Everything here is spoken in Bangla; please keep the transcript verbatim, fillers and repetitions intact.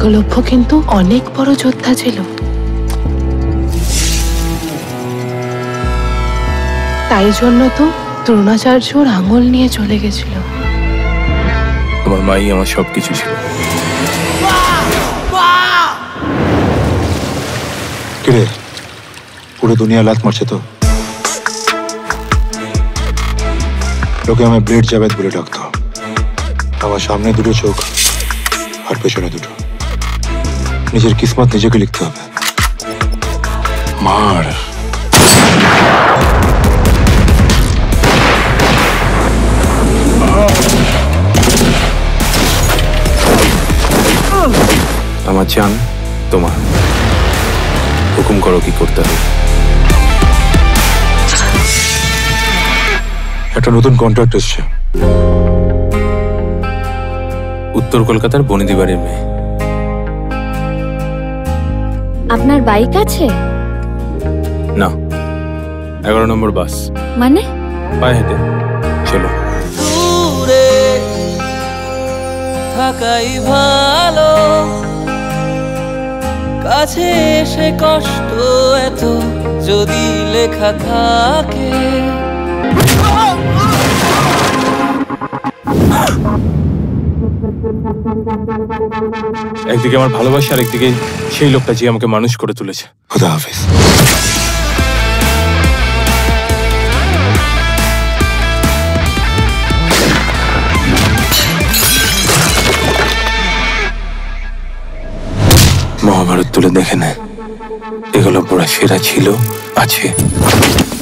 একলব্য কিন্তু অনেক বড় যোদ্ধা ছিল। তাই জন্য তো দ্রোণাচার্যর আঙুল নিয়ে চলে গেছিল। তোমার মাই আমার সবকিছু ছিল। কিরে, পুরো দুনিয়া লাত মারছে তো। লোকে আমায় ব্লেড জাভেদ বলে ডাকতো। আমার সামনে দুটো চোখ আর পেছনে দুটো। নিজের কিসমত নিজেকে লিখতে হবে। মার। আমার জান তোমার, হুকুম করো কি করতে হবে। একটা নতুন কন্ট্রাক্ট এসছে। উত্তর কলকাতার বনিদি বাড়ির মেয়ে। আপনার বাইক আছে? না, এগারো নম্বর বাস। মানে? পায়ে হেঁটে চলো। দূরে থাকাই ভালো, কাছে এসে কষ্ট এত যদি লেখা থাকে। একদিকে আমার ভালোবাসা, আর একদিকে সেই লোকটা যে আমাকে মানুষ করে তুলেছে। খুদা হাফেজ। মহাভারত তুলে দেখে নেয়, এগুলো পুরা সেরা ছিল, আছে।